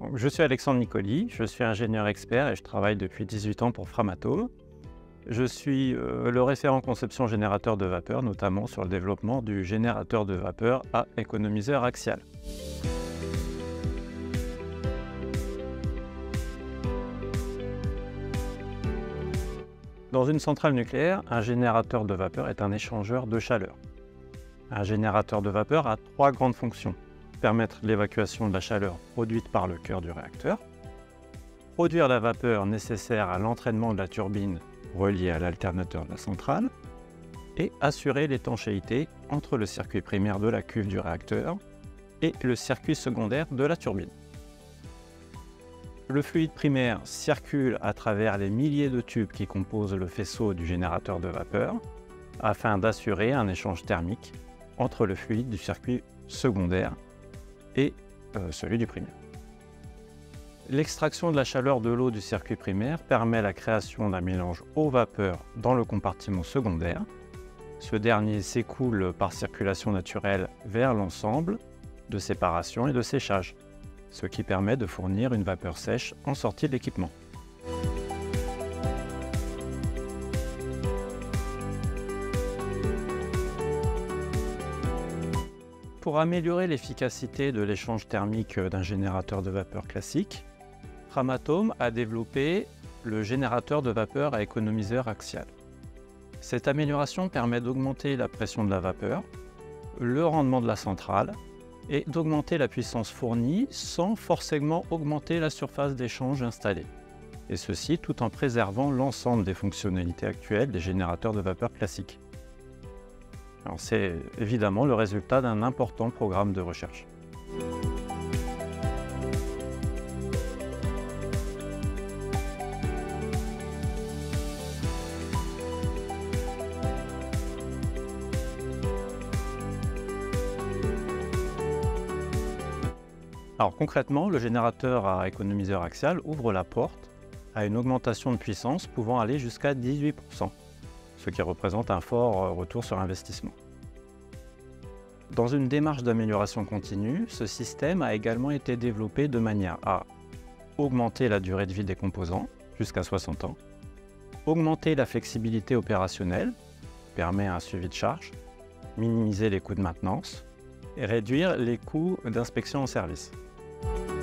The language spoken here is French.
Je suis Alexandre Nicoli, je suis ingénieur expert et je travaille depuis 18 ans pour Framatome. Je suis le référent conception générateur de vapeur, notamment sur le développement du générateur de vapeur à économiseur axial. Dans une centrale nucléaire, un générateur de vapeur est un échangeur de chaleur. Un générateur de vapeur a trois grandes fonctions. Permettre l'évacuation de la chaleur produite par le cœur du réacteur, produire la vapeur nécessaire à l'entraînement de la turbine reliée à l'alternateur de la centrale et assurer l'étanchéité entre le circuit primaire de la cuve du réacteur et le circuit secondaire de la turbine. Le fluide primaire circule à travers les milliers de tubes qui composent le faisceau du générateur de vapeur afin d'assurer un échange thermique entre le fluide du circuit secondaire et celui du primaire. L'extraction de la chaleur de l'eau du circuit primaire permet la création d'un mélange eau-vapeur dans le compartiment secondaire. Ce dernier s'écoule par circulation naturelle vers l'ensemble de séparation et de séchage, ce qui permet de fournir une vapeur sèche en sortie de l'équipement. Pour améliorer l'efficacité de l'échange thermique d'un générateur de vapeur classique, Framatome a développé le générateur de vapeur à économiseur axial. Cette amélioration permet d'augmenter la pression de la vapeur, le rendement de la centrale et d'augmenter la puissance fournie sans forcément augmenter la surface d'échange installée. Et ceci tout en préservant l'ensemble des fonctionnalités actuelles des générateurs de vapeur classiques. C'est évidemment le résultat d'un important programme de recherche. Alors concrètement, le générateur à économiseur axial ouvre la porte à une augmentation de puissance pouvant aller jusqu'à 18%. Ce qui représente un fort retour sur investissement. Dans une démarche d'amélioration continue, ce système a également été développé de manière à augmenter la durée de vie des composants, jusqu'à 60 ans, augmenter la flexibilité opérationnelle, qui permet un suivi de charge, minimiser les coûts de maintenance et réduire les coûts d'inspection en service.